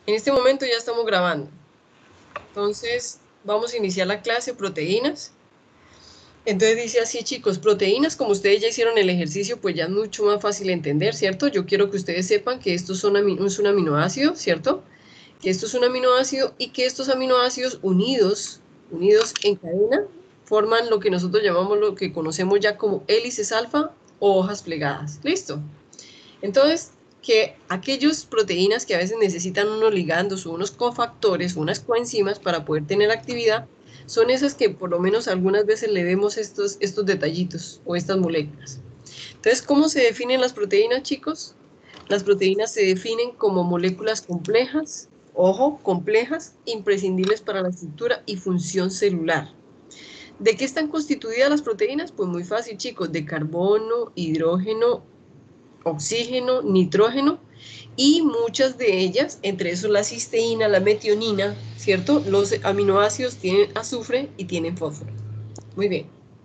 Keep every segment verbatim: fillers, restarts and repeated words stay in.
En este momento ya estamos grabando. Entonces, vamos a iniciar la clase proteínas. Entonces dice así, chicos, proteínas, como ustedes ya hicieron el ejercicio, pues ya es mucho más fácil de entender, ¿cierto? Yo quiero que ustedes sepan que esto son amino, es un aminoácido, ¿cierto? Que esto es un aminoácido y que estos aminoácidos unidos, unidos en cadena, forman lo que nosotros llamamos, lo que conocemos ya como hélices alfa o hojas plegadas. ¿Listo? Entonces, que aquellas proteínas que a veces necesitan unos ligandos o unos cofactores, unas coenzimas para poder tener actividad, son esas que por lo menos algunas veces le vemos estos, estos detallitos o estas moléculas. Entonces, ¿cómo se definen las proteínas, chicos? Las proteínas se definen como moléculas complejas, ojo, complejas, imprescindibles para la estructura y función celular. ¿De qué están constituidas las proteínas? Pues muy fácil, chicos, de carbono, hidrógeno, oxígeno, nitrógeno y muchas de ellas, entre eso la cisteína, la metionina, ¿cierto? Los aminoácidos tienen azufre y tienen fósforo. Muy bien.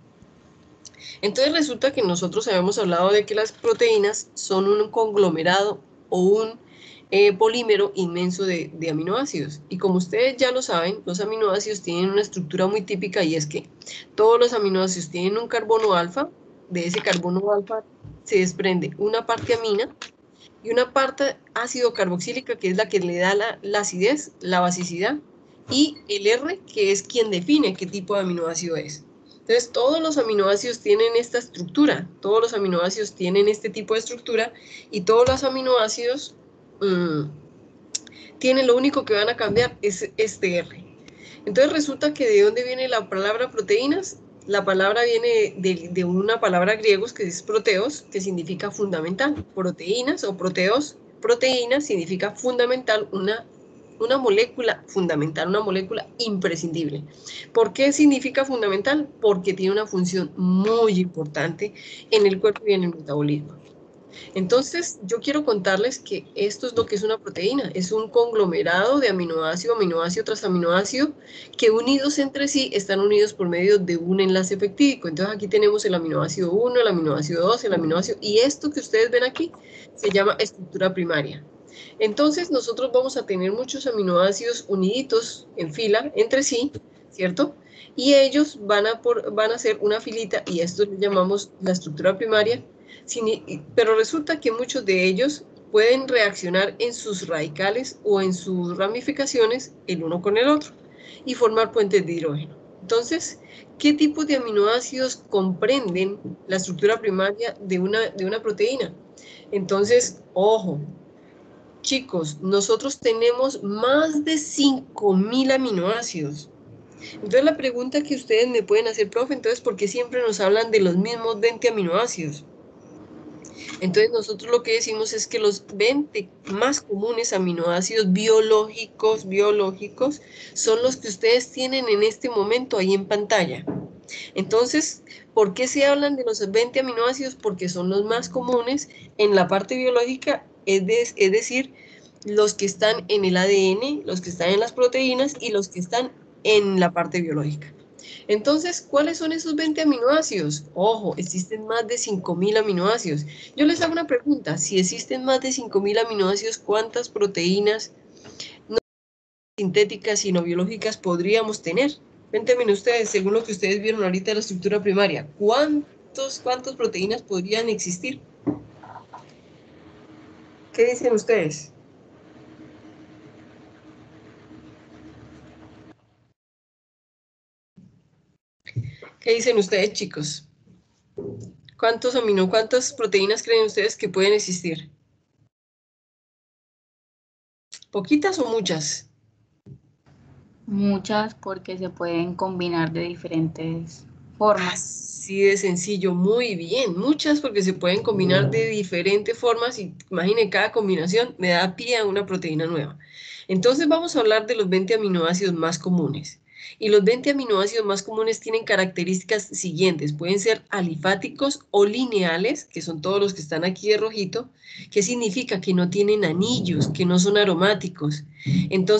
Entonces resulta que nosotros habíamos hablado de que las proteínas son un conglomerado o un eh, polímero inmenso de, de aminoácidos. Y como ustedes ya lo saben, los aminoácidos tienen una estructura muy típica y es que todos los aminoácidos tienen un carbono alfa. De ese carbono alfa se desprende una parte amina y una parte ácido carboxílica, que es la que le da la, la acidez, la basicidad, y el R, que es quien define qué tipo de aminoácido es. Entonces, todos los aminoácidos tienen esta estructura, todos los aminoácidos tienen este tipo de estructura, y todos los aminoácidos mmm, tienen, lo único que van a cambiar es este R. Entonces, resulta que ¿de dónde viene la palabra proteínas? La palabra viene de, de una palabra griega que es proteos, que significa fundamental. Proteínas o proteos, proteína significa fundamental, una, una molécula fundamental, una molécula imprescindible. ¿Por qué significa fundamental? Porque tiene una función muy importante en el cuerpo y en el metabolismo. Entonces, yo quiero contarles que esto es lo que es una proteína. Es un conglomerado de aminoácido, aminoácido tras aminoácido, que unidos entre sí están unidos por medio de un enlace peptídico. Entonces, aquí tenemos el aminoácido uno, el aminoácido dos, el aminoácido... Y esto que ustedes ven aquí se llama estructura primaria. Entonces, nosotros vamos a tener muchos aminoácidos uniditos en fila entre sí, ¿cierto? Y ellos van a, por, van a hacer una filita y esto le llamamos la estructura primaria. Pero resulta que muchos de ellos pueden reaccionar en sus radicales o en sus ramificaciones el uno con el otro y formar puentes de hidrógeno. Entonces, ¿qué tipo de aminoácidos comprenden la estructura primaria de una, de una proteína? Entonces, ojo, chicos, nosotros tenemos más de cinco mil aminoácidos. Entonces, la pregunta que ustedes me pueden hacer, profe, entonces, ¿por qué siempre nos hablan de los mismos veinte aminoácidos? Entonces nosotros lo que decimos es que los veinte más comunes aminoácidos biológicos, biológicos, son los que ustedes tienen en este momento ahí en pantalla. Entonces, ¿por qué se hablan de los veinte aminoácidos? Porque son los más comunes en la parte biológica, es, de, es decir, los que están en el A D N, los que están en las proteínas y los que están en la parte biológica. Entonces, ¿cuáles son esos veinte aminoácidos? Ojo, existen más de cinco mil aminoácidos. Yo les hago una pregunta, si existen más de cinco mil aminoácidos, ¿cuántas proteínas no sintéticas sino biológicas podríamos tener? Cuéntenme ustedes, según lo que ustedes vieron ahorita de la estructura primaria, ¿cuántos, cuántas proteínas podrían existir? ¿Qué dicen ustedes? ¿Qué dicen ustedes, chicos? ¿Cuántos amino, cuántas proteínas creen ustedes que pueden existir? ¿Poquitas o muchas? Muchas, porque se pueden combinar de diferentes formas. Así de sencillo, muy bien. Muchas porque se pueden combinar de diferentes formas y imaginen, cada combinación me da pie a una proteína nueva. Entonces vamos a hablar de los veinte aminoácidos más comunes. Y los veinte aminoácidos más comunes tienen características siguientes. Pueden ser alifáticos o lineales, que son todos los que están aquí de rojito, que significa que no tienen anillos, que no son aromáticos. Entonces,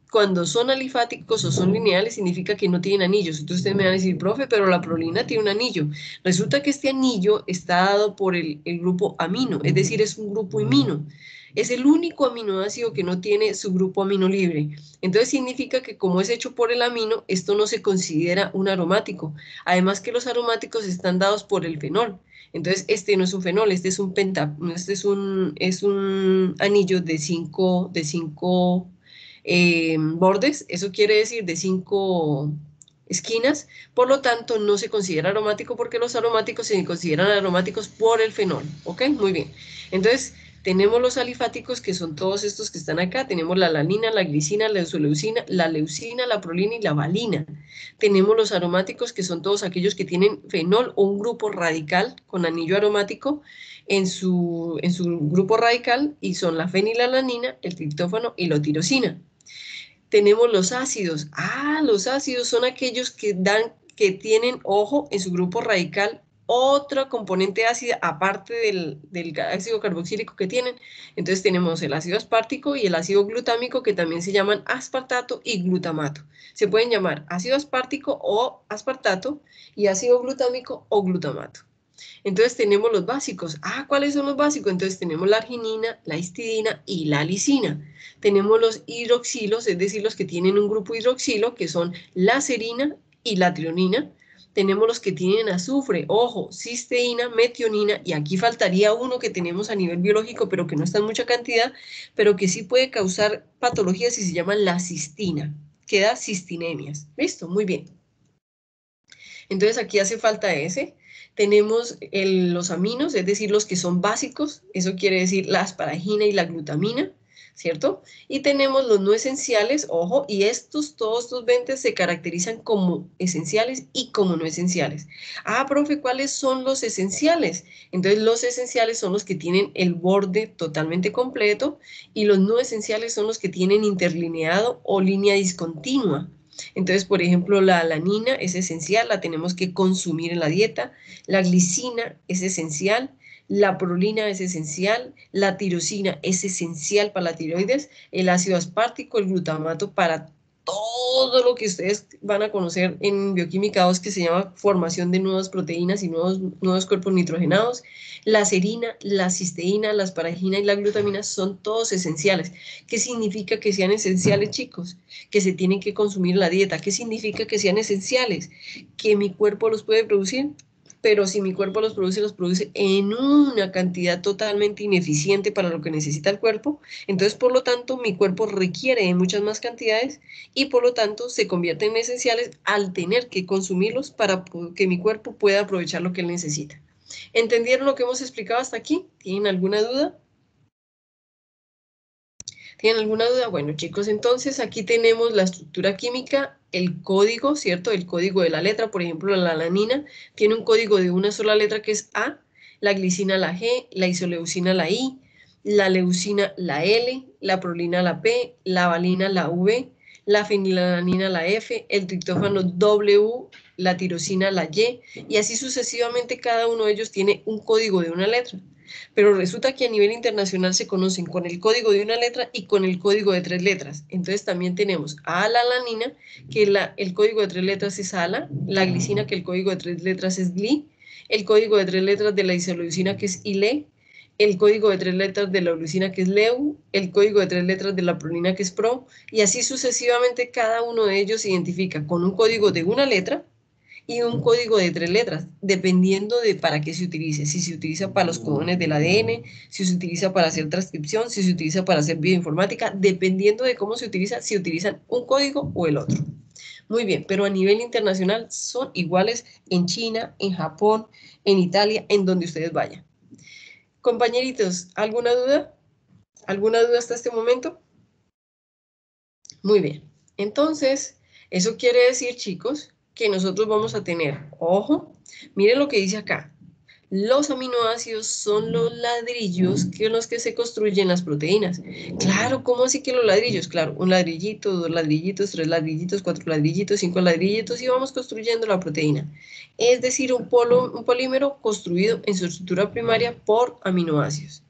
Cuando son alifáticos o son lineales significa que no tienen anillos. Entonces ustedes me van a decir, profe, pero la prolina tiene un anillo. Resulta que este anillo está dado por el, el grupo amino, es decir, es un grupo imino. Es el único aminoácido que no tiene su grupo amino libre. Entonces significa que como es hecho por el amino, esto no se considera un aromático. Además que los aromáticos están dados por el fenol. Entonces este no es un fenol, este es un penta, este es un, es un anillo de cinco, de cinco eh, bordes, eso quiere decir de cinco esquinas, por lo tanto no se considera aromático porque los aromáticos se consideran aromáticos por el fenol, ¿ok? Muy bien. Entonces, tenemos los alifáticos que son todos estos que están acá, tenemos la alanina, la glicina, la isoleucina, la leucina, la prolina y la valina. Tenemos los aromáticos que son todos aquellos que tienen fenol o un grupo radical con anillo aromático en su, en su grupo radical y son la fenilalanina, el triptófano y la tirosina. Tenemos los ácidos. Ah, los ácidos son aquellos que dan, que tienen, ojo, en su grupo radical otra componente ácida aparte del, del ácido carboxílico que tienen. Entonces tenemos el ácido aspartico y el ácido glutámico que también se llaman aspartato y glutamato. Se pueden llamar ácido aspartico o aspartato y ácido glutámico o glutamato. Entonces tenemos los básicos. Ah, ¿cuáles son los básicos? Entonces tenemos la arginina, la histidina y la lisina. Tenemos los hidroxilos, es decir, los que tienen un grupo hidroxilo, que son la serina y la trionina. Tenemos los que tienen azufre, ojo, cisteína, metionina, y aquí faltaría uno que tenemos a nivel biológico, pero que no está en mucha cantidad, pero que sí puede causar patologías y se llama la cistina. Queda cistinemias. ¿Listo? Muy bien. Entonces aquí hace falta ese. Tenemos el, los aminos, es decir, los que son básicos, eso quiere decir la asparagina y la glutamina, ¿cierto? Y tenemos los no esenciales, ojo, y estos, todos estos veinte se caracterizan como esenciales y como no esenciales. Ah, profe, ¿cuáles son los esenciales? Entonces los esenciales son los que tienen el borde totalmente completo y los no esenciales son los que tienen interlineado o línea discontinua. Entonces, por ejemplo, la alanina es esencial, la tenemos que consumir en la dieta, la glicina es esencial, la prolina es esencial, la tirosina es esencial para la tiroides, el ácido aspartico, el glutamato para todo lo que ustedes van a conocer en bioquímica dos que se llama formación de nuevas proteínas y nuevos, nuevos cuerpos nitrogenados. La serina, la cisteína, la asparagina y la glutamina son todos esenciales. ¿Qué significa que sean esenciales, chicos? Que se tienen que consumir en la dieta. ¿Qué significa que sean esenciales? Que mi cuerpo los puede producir, pero si mi cuerpo los produce, los produce en una cantidad totalmente ineficiente para lo que necesita el cuerpo. Entonces, por lo tanto, mi cuerpo requiere de muchas más cantidades y por lo tanto se convierten en esenciales al tener que consumirlos para que mi cuerpo pueda aprovechar lo que él necesita. ¿Entendieron lo que hemos explicado hasta aquí? ¿Tienen alguna duda? ¿Tienen alguna duda? Bueno, chicos, entonces aquí tenemos la estructura química, el código, ¿cierto? El código de la letra, por ejemplo, la alanina tiene un código de una sola letra que es A, la glicina la G, la isoleucina la I, la leucina la L, la prolina la P, la valina la V, la fenilalanina la F, el triptófano W, la tirosina la Y, y así sucesivamente cada uno de ellos tiene un código de una letra. Pero resulta que a nivel internacional se conocen con el código de una letra y con el código de tres letras. Entonces también tenemos a la alanina, que la, el código de tres letras es ALA, la glicina, que el código de tres letras es GLI, el código de tres letras de la isoleucina, que es ILE, el código de tres letras de la leucina, que es LEU, el código de tres letras de la prolina, que es PRO, y así sucesivamente cada uno de ellos se identifica con un código de una letra y un código de tres letras, dependiendo de para qué se utilice. Si se utiliza para los codones del A D N, si se utiliza para hacer transcripción, si se utiliza para hacer bioinformática, dependiendo de cómo se utiliza, si utilizan un código o el otro. Muy bien, pero a nivel internacional son iguales en China, en Japón, en Italia, en donde ustedes vayan. Compañeritos, ¿alguna duda? ¿Alguna duda hasta este momento? Muy bien. Entonces, eso quiere decir, chicos, que nosotros vamos a tener, ojo, miren lo que dice acá. Los aminoácidos son los ladrillos que los que se construyen las proteínas. Claro, ¿cómo así que los ladrillos? Claro, un ladrillito, dos ladrillitos, tres ladrillitos, cuatro ladrillitos, cinco ladrillitos y vamos construyendo la proteína. Es decir, un, polo, un polímero construido en su estructura primaria por aminoácidos.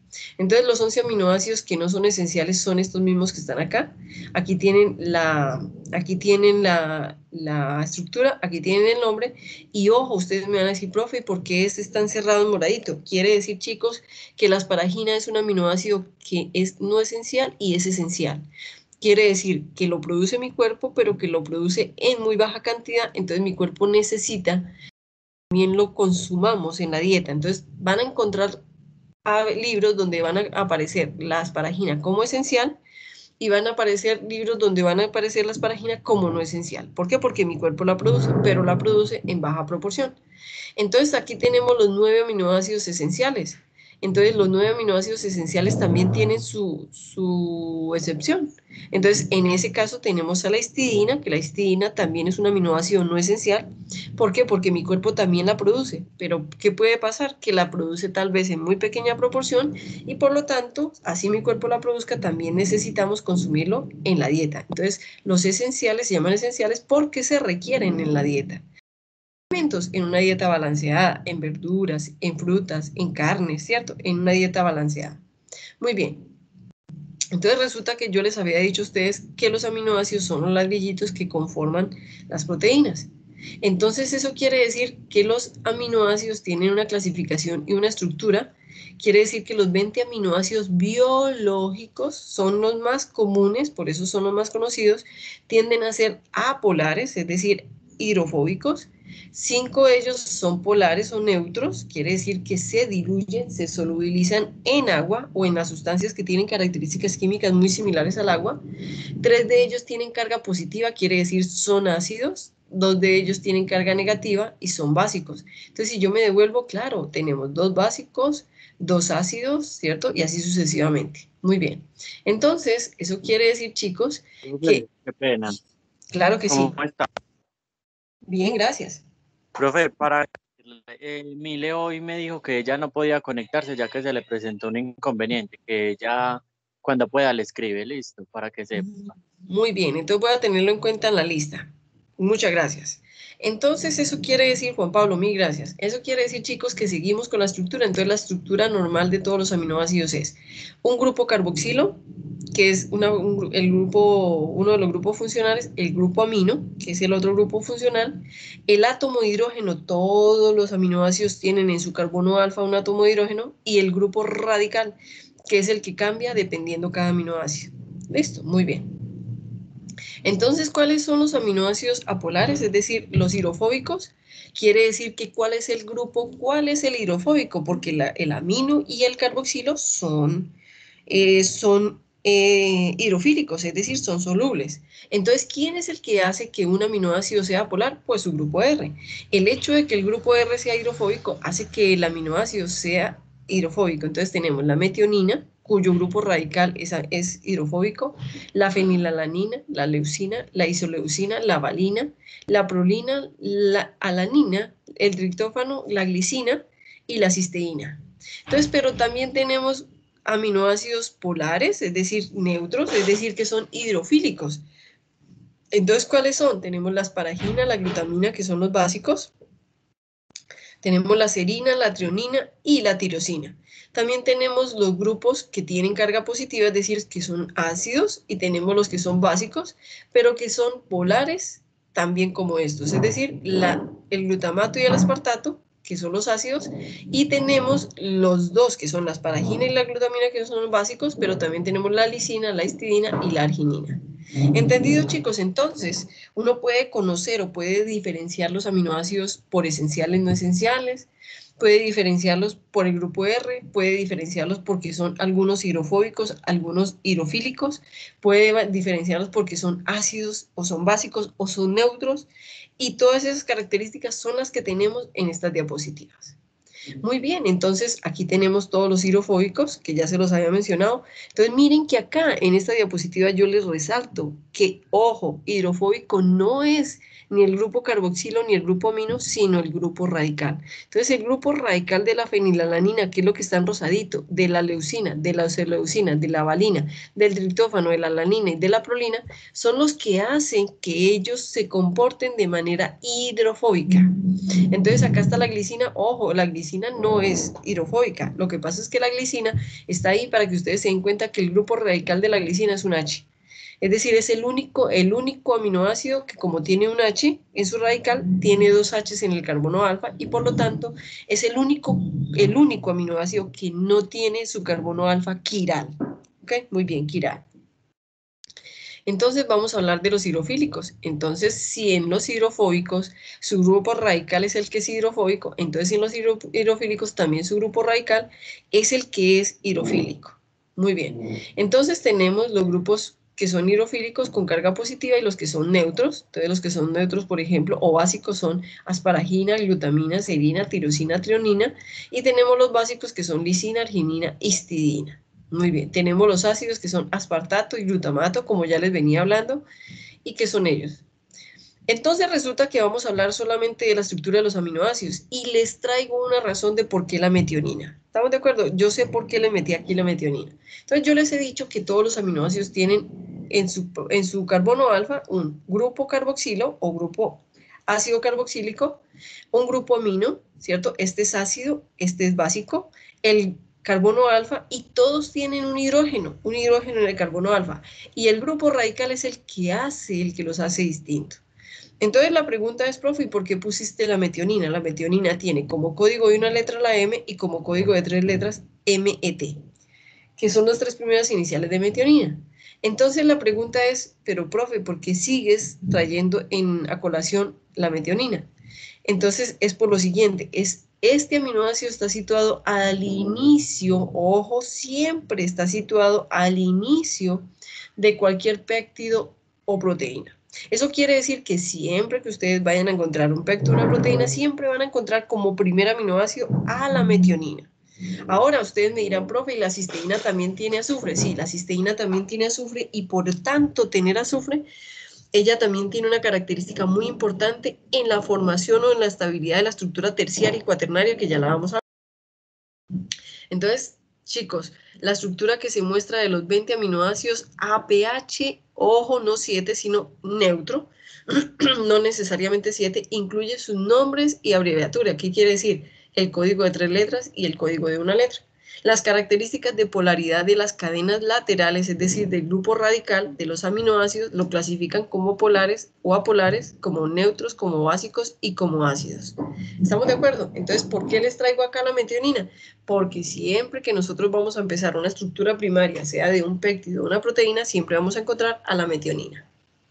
Entonces los once aminoácidos que no son esenciales son estos mismos que están acá. Aquí tienen la, aquí tienen la, la estructura, aquí tienen el nombre, y ojo, ustedes me van a decir, profe, ¿por qué este está encerrado en moradito? Quiere decir, chicos, que la asparagina es un aminoácido que es no esencial y es esencial. Quiere decir que lo produce mi cuerpo, pero que lo produce en muy baja cantidad, entonces mi cuerpo necesita que también lo consumamos en la dieta. Entonces van a encontrar libros donde van a aparecer la asparagina como esencial y van a aparecer libros donde van a aparecer la asparagina como no esencial. ¿Por qué? Porque mi cuerpo la produce, pero la produce en baja proporción. Entonces aquí tenemos los nueve aminoácidos esenciales. Entonces los nueve aminoácidos esenciales también tienen su, su excepción. Entonces en ese caso tenemos a la histidina, que la histidina también es un aminoácido no esencial. ¿Por qué? Porque mi cuerpo también la produce. Pero ¿qué puede pasar? Que la produce tal vez en muy pequeña proporción y por lo tanto, así mi cuerpo la produzca, también necesitamos consumirlo en la dieta. Entonces los esenciales se llaman esenciales porque se requieren en la dieta. En una dieta balanceada, en verduras, en frutas, en carnes, ¿cierto? En una dieta balanceada. Muy bien. Entonces resulta que yo les había dicho a ustedes que los aminoácidos son los ladrillitos que conforman las proteínas. Entonces eso quiere decir que los aminoácidos tienen una clasificación y una estructura. Quiere decir que los veinte aminoácidos biológicos son los más comunes, por eso son los más conocidos, tienden a ser apolares, es decir, hidrofóbicos. Cinco de ellos son polares o neutros, quiere decir que se diluyen, se solubilizan en agua o en las sustancias que tienen características químicas muy similares al agua. Tres de ellos tienen carga positiva, quiere decir son ácidos. Dos de ellos tienen carga negativa y son básicos. Entonces, si yo me devuelvo, claro, tenemos dos básicos, dos ácidos, ¿cierto? Y así sucesivamente. Muy bien. Entonces, eso quiere decir, chicos, que... Qué pena. Claro que sí. ¿Cómo está? Bien, gracias. Profe, para eh, Mile hoy me dijo que ella no podía conectarse ya que se le presentó un inconveniente, que ella cuando pueda le escribe, listo, para que sepa. Muy bien, entonces voy a tenerlo en cuenta en la lista. Muchas gracias. Entonces eso quiere decir, Juan Pablo, mil gracias. Eso quiere decir, chicos, que seguimos con la estructura. Entonces la estructura normal de todos los aminoácidos es un grupo carboxilo, que es una, un, el grupo, uno de los grupos funcionales, el grupo amino, que es el otro grupo funcional, el átomo de hidrógeno, todos los aminoácidos tienen en su carbono alfa un átomo de hidrógeno, y el grupo radical, que es el que cambia dependiendo cada aminoácido. Listo, muy bien. Entonces, ¿cuáles son los aminoácidos apolares? Es decir, los hidrofóbicos. Quiere decir que ¿cuál es el grupo? ¿Cuál es el hidrofóbico? Porque la, el amino y el carboxilo son, eh, son eh, hidrofílicos, es decir, son solubles. Entonces, ¿quién es el que hace que un aminoácido sea polar? Pues su grupo R. El hecho de que el grupo R sea hidrofóbico hace que el aminoácido sea hidrofóbico. Entonces tenemos la metionina, cuyo grupo radical es, es hidrofóbico, la fenilalanina, la leucina, la isoleucina, la valina, la prolina, la alanina, el triptófano, la glicina y la cisteína. Entonces, pero también tenemos aminoácidos polares, es decir, neutros, es decir, que son hidrofílicos. Entonces, ¿cuáles son? Tenemos la asparagina, la glutamina, que son los básicos. Tenemos la serina, la trionina y la tirosina. También tenemos los grupos que tienen carga positiva, es decir, que son ácidos, y tenemos los que son básicos, pero que son polares también como estos, es decir, la, el glutamato y el aspartato, que son los ácidos, y tenemos los dos, que son la asparagina y la glutamina, que son los básicos, pero también tenemos la lisina, la histidina y la arginina. ¿Entendido, chicos? Entonces, uno puede conocer o puede diferenciar los aminoácidos por esenciales, no esenciales, puede diferenciarlos por el grupo R, puede diferenciarlos porque son algunos hidrofóbicos, algunos hidrofílicos, puede diferenciarlos porque son ácidos o son básicos o son neutros, y todas esas características son las que tenemos en estas diapositivas. Muy bien, entonces aquí tenemos todos los hidrofóbicos, que ya se los había mencionado. Entonces miren que acá en esta diapositiva yo les resalto que, ojo, hidrofóbico no es ni el grupo carboxilo ni el grupo amino, sino el grupo radical. Entonces el grupo radical de la fenilalanina, que es lo que está en rosadito, de la leucina, de la isoleucina, de la valina, del triptófano, de la alanina y de la prolina, son los que hacen que ellos se comporten de manera hidrofóbica. Entonces acá está la glicina. Ojo, la glicina no es hidrofóbica. Lo que pasa es que la glicina está ahí para que ustedes se den cuenta que el grupo radical de la glicina es un H. Es decir, es el único, el único aminoácido que, como tiene un H en su radical, tiene dos H's en el carbono alfa y por lo tanto es el único, el único aminoácido que no tiene su carbono alfa quiral. ¿Ok? Muy bien, quiral. Entonces vamos a hablar de los hidrofílicos. Entonces, si en los hidrofóbicos su grupo radical es el que es hidrofóbico, entonces en los hidrofílicos también su grupo radical es el que es hidrofílico. Muy bien. Entonces tenemos los grupos que son hidrofílicos con carga positiva y los que son neutros. Entonces los que son neutros, por ejemplo, o básicos son asparagina, glutamina, serina, tirosina, trionina. Y tenemos los básicos que son lisina, arginina, histidina. Muy bien, tenemos los ácidos que son aspartato y glutamato, como ya les venía hablando, y que son ellos. Entonces resulta que vamos a hablar solamente de la estructura de los aminoácidos, y les traigo una razón de por qué la metionina. ¿Estamos de acuerdo? Yo sé por qué le metí aquí la metionina. Entonces yo les he dicho que todos los aminoácidos tienen en su, en su carbono alfa un grupo carboxilo o grupo ácido carboxílico, un grupo amino, ¿cierto? Este es ácido, este es básico, el carbono alfa, y todos tienen un hidrógeno, un hidrógeno en el carbono alfa, y el grupo radical es el que hace, el que los hace distintos. Entonces la pregunta es, profe, ¿y por qué pusiste la metionina? La metionina tiene como código de una letra la M y como código de tres letras M E T, que son las tres primeras iniciales de metionina. Entonces la pregunta es, pero profe, ¿por qué sigues trayendo en a colación la metionina? Entonces es por lo siguiente, es este aminoácido está situado al inicio, ojo, siempre está situado al inicio de cualquier péptido o proteína. Eso quiere decir que siempre que ustedes vayan a encontrar un péptido o una proteína, siempre van a encontrar como primer aminoácido a la metionina. Ahora ustedes me dirán, profe, ¿y la cisteína también tiene azufre? Sí, la cisteína también tiene azufre y por tanto tener azufre, ella también tiene una característica muy importante en la formación o en la estabilidad de la estructura terciaria y cuaternaria, que ya la vamos a ver. Entonces, chicos, la estructura que se muestra de los veinte aminoácidos A P H, ojo, no siete, sino neutro, no necesariamente siete, incluye sus nombres y abreviatura. ¿Qué quiere decir? El código de tres letras y el código de una letra. Las características de polaridad de las cadenas laterales, es decir, del grupo radical de los aminoácidos, lo clasifican como polares o apolares, como neutros, como básicos y como ácidos. ¿Estamos de acuerdo? Entonces, ¿por qué les traigo acá la metionina? Porque siempre que nosotros vamos a empezar una estructura primaria, sea de un péptido o una proteína, siempre vamos a encontrar a la metionina.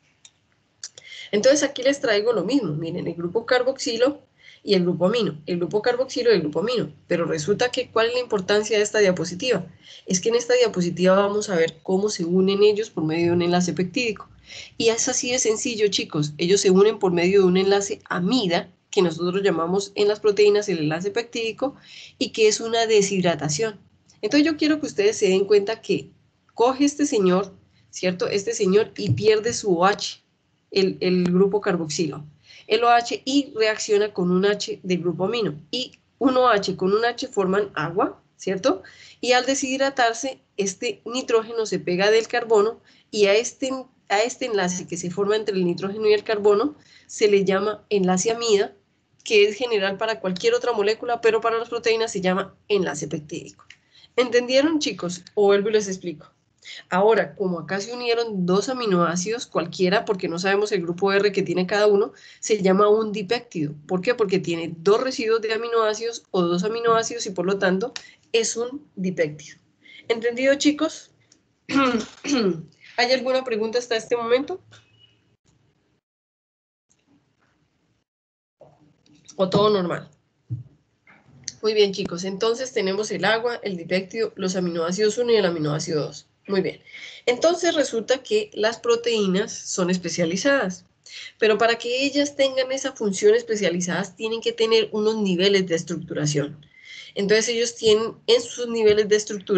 Entonces aquí les traigo lo mismo, miren, el grupo carboxilo y el grupo amino, el grupo carboxilo y el grupo amino, pero resulta que ¿cuál es la importancia de esta diapositiva? Es que en esta diapositiva vamos a ver cómo se unen ellos por medio de un enlace peptídico, y es así de sencillo, chicos, ellos se unen por medio de un enlace amida, que nosotros llamamos en las proteínas el enlace peptídico, y que es una deshidratación. Entonces yo quiero que ustedes se den cuenta que coge este señor, ¿cierto? Este señor y pierde su OH, El, el grupo carboxilo, el OH, y reacciona con un H del grupo amino, y un OH con un H forman agua, ¿cierto? Y al deshidratarse, este nitrógeno se pega del carbono, y a este, a este enlace que se forma entre el nitrógeno y el carbono se le llama enlace amida, que es general para cualquier otra molécula, pero para las proteínas se llama enlace peptídico. ¿Entendieron, chicos? O vuelvo y les explico. Ahora, como acá se unieron dos aminoácidos cualquiera, porque no sabemos el grupo R que tiene cada uno, se llama un dipéptido. ¿Por qué? Porque tiene dos residuos de aminoácidos o dos aminoácidos y por lo tanto es un dipéptido. ¿Entendido, chicos? ¿Hay alguna pregunta hasta este momento? ¿O todo normal? Muy bien, chicos. Entonces tenemos el agua, el dipéptido, los aminoácidos uno y el aminoácido dos. Muy bien. Entonces resulta que las proteínas son especializadas, pero para que ellas tengan esa función especializadas tienen que tener unos niveles de estructuración. Entonces ellos tienen en sus niveles de estructura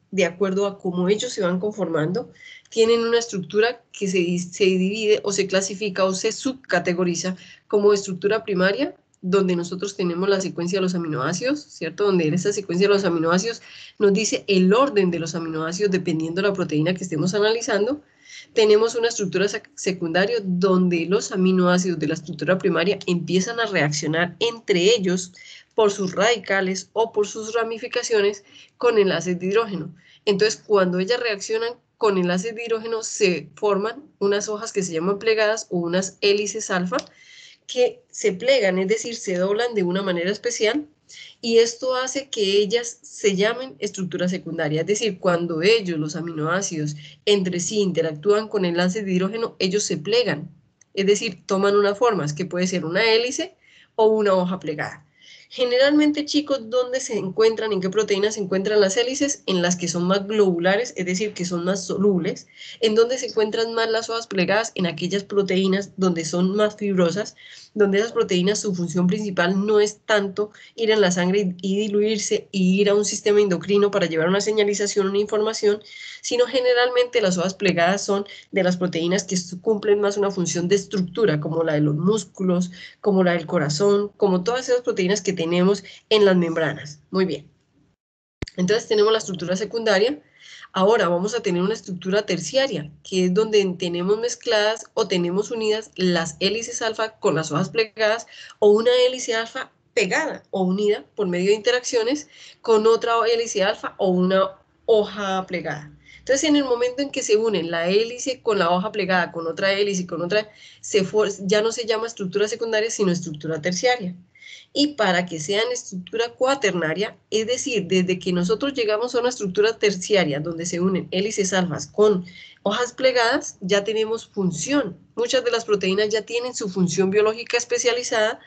de acuerdo a cómo ellos se van conformando, tienen una estructura que se, se divide o se clasifica o se subcategoriza como estructura primaria, donde nosotros tenemos la secuencia de los aminoácidos, ¿cierto? Donde en esa secuencia de los aminoácidos nos dice el orden de los aminoácidos dependiendo de la proteína que estemos analizando. Tenemos una estructura secundaria donde los aminoácidos de la estructura primaria empiezan a reaccionar entre ellos por sus radicales o por sus ramificaciones con enlaces de hidrógeno. Entonces, cuando ellas reaccionan con enlaces de hidrógeno, se forman unas hojas que se llaman plegadas o unas hélices alfa que se plegan, es decir, se doblan de una manera especial, y esto hace que ellas se llamen estructura secundaria, es decir, cuando ellos, los aminoácidos, entre sí interactúan con enlaces de hidrógeno, ellos se plegan, es decir, toman unas formas que puede ser una hélice o una hoja plegada. Generalmente, chicos, ¿dónde se encuentran, en qué proteínas se encuentran las hélices? En las que son más globulares, es decir, que son más solubles. ¿En dónde se encuentran más las hojas plegadas? En aquellas proteínas donde son más fibrosas, donde esas proteínas su función principal no es tanto ir en la sangre y diluirse y ir a un sistema endocrino para llevar una señalización, una información, sino generalmente las hojas plegadas son de las proteínas que cumplen más una función de estructura, como la de los músculos, como la del corazón, como todas esas proteínas que tenemos en las membranas. Muy bien. Entonces tenemos la estructura secundaria. Ahora vamos a tener una estructura terciaria, que es donde tenemos mezcladas o tenemos unidas las hélices alfa con las hojas plegadas, o una hélice alfa pegada o unida por medio de interacciones con otra hélice alfa o una hoja plegada. Entonces, en el momento en que se unen la hélice con la hoja plegada, con otra hélice, con otra, se ya no se llama estructura secundaria, sino estructura terciaria. Y para que sean estructura cuaternaria, es decir, desde que nosotros llegamos a una estructura terciaria donde se unen hélices alfas con hojas plegadas, ya tenemos función. Muchas de las proteínas ya tienen su función biológica especializada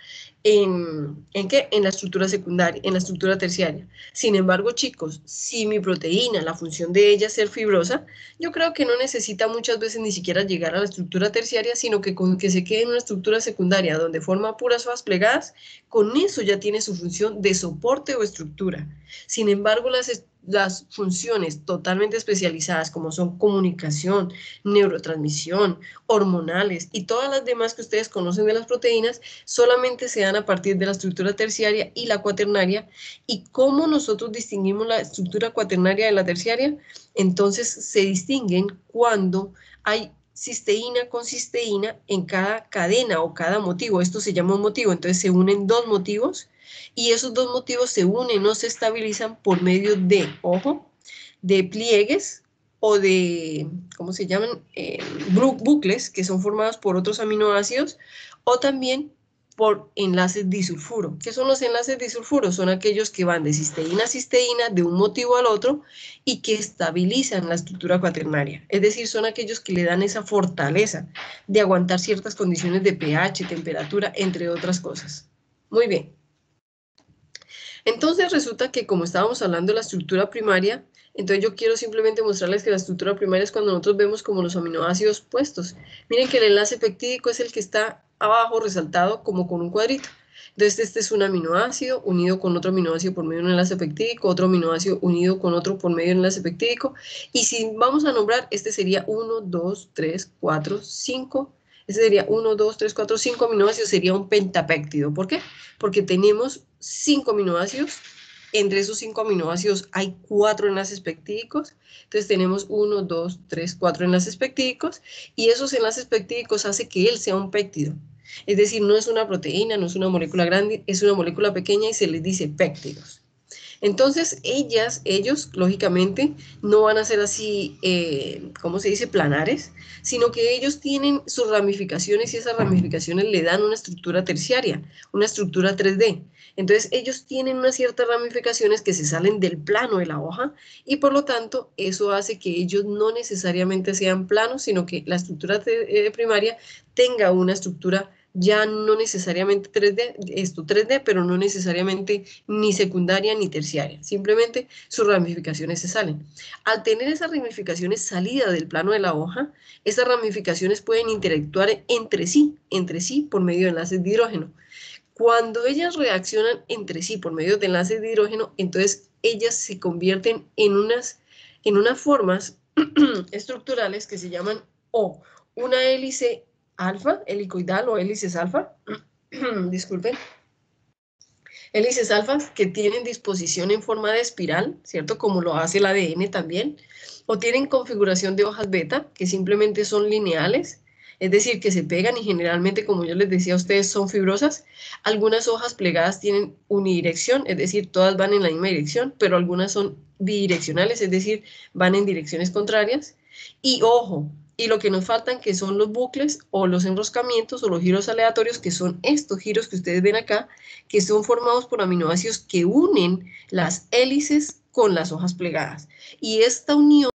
en, ¿en qué? En la estructura secundaria, en la estructura terciaria. Sin embargo, chicos, si mi proteína, la función de ella es ser fibrosa, yo creo que no necesita muchas veces ni siquiera llegar a la estructura terciaria, sino que con que se quede en una estructura secundaria donde forma puras hojas plegadas, con eso ya tiene su función de soporte o estructura. Sin embargo, las, las funciones totalmente especializadas, como son comunicación, neurotransmisión, hormonales y todas las demás que ustedes conocen de las proteínas, solamente se dan a partir de la estructura terciaria y la cuaternaria. ¿Y cómo nosotros distinguimos la estructura cuaternaria de la terciaria? Entonces se distinguen cuando hay cisteína con cisteína en cada cadena o cada motivo. Esto se llama un motivo. Entonces se unen dos motivos y esos dos motivos se unen o se estabilizan por medio de, ojo, de pliegues o de, ¿cómo se llaman? Eh, bucles que son formados por otros aminoácidos, o también por enlaces disulfuro. ¿Qué son los enlaces disulfuro? Son aquellos que van de cisteína a cisteína, de un motivo al otro, y que estabilizan la estructura cuaternaria. Es decir, son aquellos que le dan esa fortaleza de aguantar ciertas condiciones de pH, temperatura, entre otras cosas. Muy bien. Entonces resulta que, como estábamos hablando de la estructura primaria, entonces yo quiero simplemente mostrarles que la estructura primaria es cuando nosotros vemos como los aminoácidos puestos. Miren que el enlace peptídico es el que está abajo resaltado como con un cuadrito. Entonces este es un aminoácido unido con otro aminoácido por medio de un enlace peptídico, otro aminoácido unido con otro por medio de un enlace peptídico. Y si vamos a nombrar, este sería uno, dos, tres, cuatro, cinco. Este sería uno, dos, tres, cuatro, cinco aminoácidos, sería un pentapéptido. ¿Por qué? Porque tenemos cinco aminoácidos. Entre esos cinco aminoácidos hay cuatro enlaces peptídicos. Entonces tenemos uno, dos, tres, cuatro enlaces peptídicos, y esos enlaces peptídicos hacen que él sea un péptido. Es decir, no es una proteína, no es una molécula grande, es una molécula pequeña y se les dice péptidos. Entonces, ellas, ellos, lógicamente, no van a ser así, eh, ¿cómo se dice?, planares, sino que ellos tienen sus ramificaciones y esas ramificaciones le dan una estructura terciaria, una estructura tres D. Entonces, ellos tienen unas ciertas ramificaciones que se salen del plano de la hoja y, por lo tanto, eso hace que ellos no necesariamente sean planos, sino que la estructura primaria tenga una estructura ya no necesariamente tres D, esto tres D, pero no necesariamente ni secundaria ni terciaria, simplemente sus ramificaciones se salen. Al tener esas ramificaciones salidas del plano de la hoja, esas ramificaciones pueden interactuar entre sí, entre sí por medio de enlaces de hidrógeno. Cuando ellas reaccionan entre sí por medio de enlaces de hidrógeno, entonces ellas se convierten en unas en unas formas estructurales que se llaman o una hélice alfa, helicoidal o hélices alfa, disculpen, hélices alfas que tienen disposición en forma de espiral, ¿cierto? Como lo hace el A D N también, o tienen configuración de hojas beta, que simplemente son lineales, es decir, que se pegan y generalmente, como yo les decía a ustedes, son fibrosas. Algunas hojas plegadas tienen unidirección, es decir, todas van en la misma dirección, pero algunas son bidireccionales, es decir, van en direcciones contrarias. Y ojo, y lo que nos faltan, que son los bucles o los enroscamientos o los giros aleatorios, que son estos giros que ustedes ven acá, que son formados por aminoácidos que unen las hélices con las hojas plegadas. Y esta unión